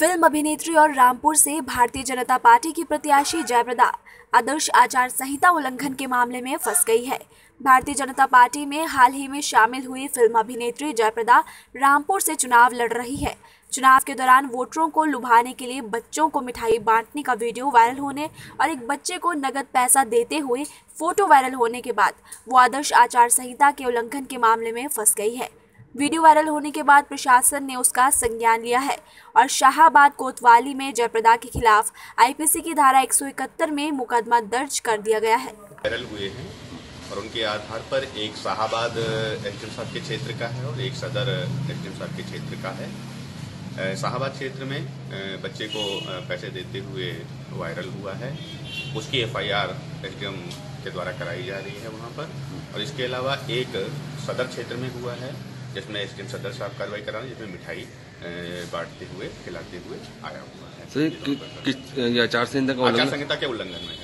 Film अभिनेत्री और रामपुर से भारतीय जनता पार्टी की प्रत्याशी जयप्रदा आदर्श आचार संहिता उल्लंघन के मामले में फंस गई है। भारतीय जनता पार्टी में हाल ही में शामिल हुई फिल्म अभिनेत्री जयप्रदा रामपुर से चुनाव लड़ रही है। चुनाव के दौरान वोटरों को लुभाने के लिए बच्चों को मिठाई बांटने का वीडियो वायरल होने और एक बच्चे को नगद पैसा देते हुए फोटो वायरल होने के बाद वो आदर्श आचार संहिता के उल्लंघन के मामले में फंस गई है। वीडियो वायरल होने के बाद प्रशासन ने उसका संज्ञान लिया है और शाहाबाद कोतवाली में जयप्रदा के खिलाफ आईपीसी की धारा 171 में मुकदमा दर्ज कर दिया गया है। वायरल हुए हैं और उनके आधार पर एक शाहाबाद एसडीएम साहब के क्षेत्र का है और एक सदर एसडीएम साहब के क्षेत्र का है। शाहाबाद क्षेत्र में बच्चे को पैसे देते हुए वायरल हुआ है, उसकी एफआईआर एसडीएम के द्वारा कराई जा रही है वहाँ पर। और इसके अलावा एक सदर क्षेत्र में हुआ है जिसमें एसडीएम सदर साहब कार्रवाई करा रहे हैं, जिसमें मिठाई बांटते हुए खिलाते हुए आया हुआ है। आचार संहिता के उल्लंघन में